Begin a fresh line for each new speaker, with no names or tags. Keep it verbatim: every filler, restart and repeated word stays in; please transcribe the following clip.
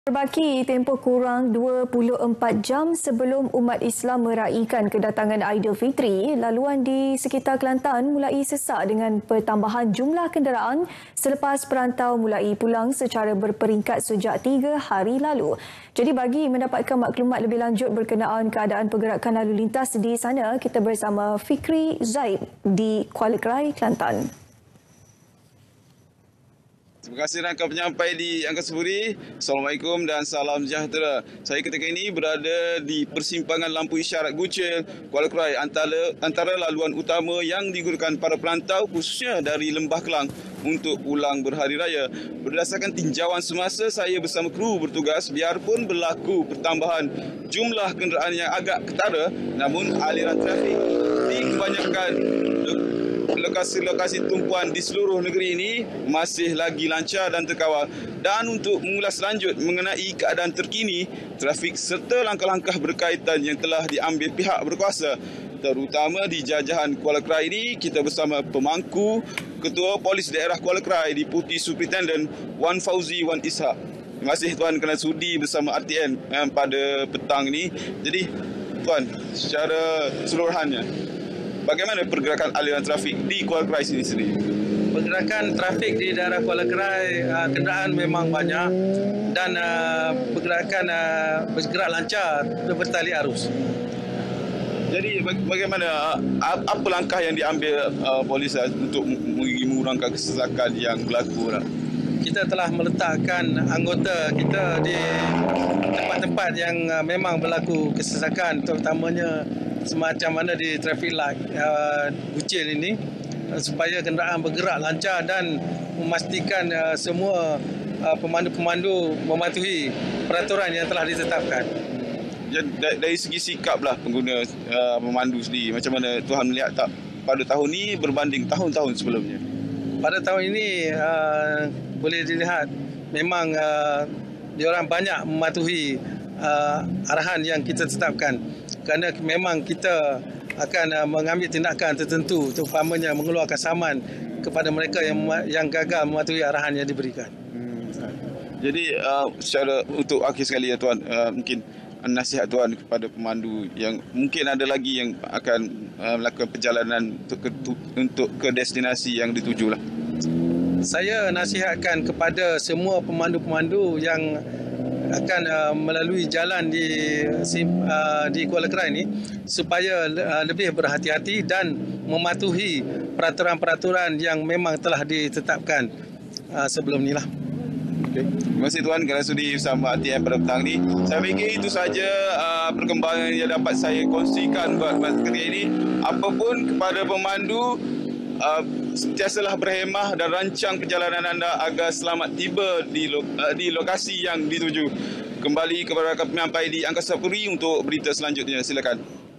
Berbaki tempoh kurang dua puluh empat jam sebelum umat Islam meraihkan kedatangan Aidilfitri, laluan di sekitar Kelantan mulai sesak dengan pertambahan jumlah kenderaan selepas perantau mulai pulang secara berperingkat sejak tiga hari lalu. Jadi bagi mendapatkan maklumat lebih lanjut berkenaan keadaan pergerakan lalu lintas di sana, kita bersama Fikri Zaid di Kuala Krai, Kelantan.
Terima kasih rangka penyampai di Angkasa Puri. Assalamualaikum dan salam sejahtera. Saya ketika ini berada di persimpangan lampu isyarat Gucil, Kuala Krai, antara, antara laluan utama yang digunakan para perantau khususnya dari Lembah Kelang untuk pulang berhari raya. Berdasarkan tinjauan semasa saya bersama kru bertugas, biarpun berlaku pertambahan jumlah kenderaan yang agak ketara, namun aliran trafik di kebanyakan lokasi-lokasi tumpuan di seluruh negeri ini masih lagi lancar dan terkawal. Dan untuk mengulas lanjut mengenai keadaan terkini trafik serta langkah-langkah berkaitan yang telah diambil pihak berkuasa, terutama di jajahan Kuala Krai ini, kita bersama pemangku Ketua Polis Daerah Kuala Krai, Deputy Superintendent Wan Fauzi Wan Ishak. Terima kasih Tuan kerana sudi bersama R T N eh, pada petang ini. Jadi Tuan, secara keseluruhannya, bagaimana pergerakan aliran trafik di Kuala Krai sini sendiri?
Pergerakan trafik di daerah Kuala Krai, uh, kenderaan memang banyak dan uh, pergerakan uh, bergerak lancar bertali arus.
Jadi bagaimana, apa langkah yang diambil uh, polis untuk mengurangkan kesesakan yang berlaku?
Kita telah meletakkan anggota kita di tempat-tempat yang uh, memang berlaku kesesakan, terutamanya semacam mana di traffic light uh, Gucil ini, uh, supaya kenderaan bergerak lancar dan memastikan uh, semua uh, pemandu-pemandu mematuhi peraturan yang telah ditetapkan.
Jadi, dari segi sikap lah pengguna uh, pemandu sendiri, macam mana Tuhan melihat tak pada tahun ini berbanding tahun-tahun sebelumnya?
Pada tahun ini uh, boleh dilihat memang uh, diorang banyak mematuhi uh, arahan yang kita tetapkan, kerana memang kita akan uh, mengambil tindakan tertentu, terutamanya mengeluarkan saman kepada mereka yang yang gagal mematuhi arahan yang diberikan.
Hmm. Jadi uh, secara untuk akhir sekali ya Tuan, uh, mungkin nasihat Tuan kepada pemandu yang mungkin ada lagi yang akan uh, melakukan perjalanan untuk ke, untuk ke destinasi yang dituju lah.
Saya nasihatkan kepada semua pemandu-pemandu yang akan uh, melalui jalan di uh, di Kuala Krai ini supaya uh, lebih berhati-hati dan mematuhi peraturan-peraturan yang memang telah ditetapkan uh, sebelum ni lah.
Okay. Terima kasih Tuan kerana sudi bersama R T N pada petang ini. Saya fikir itu sahaja uh, perkembangan yang dapat saya kongsikan buat ketika ini. Apapun kepada pemandu, uh, sentiasalah berhemah dan rancang perjalanan anda agar selamat tiba di, lo, uh, di lokasi yang dituju. Kembali kepada penyampai di Angkasa Puri untuk berita selanjutnya. Silakan.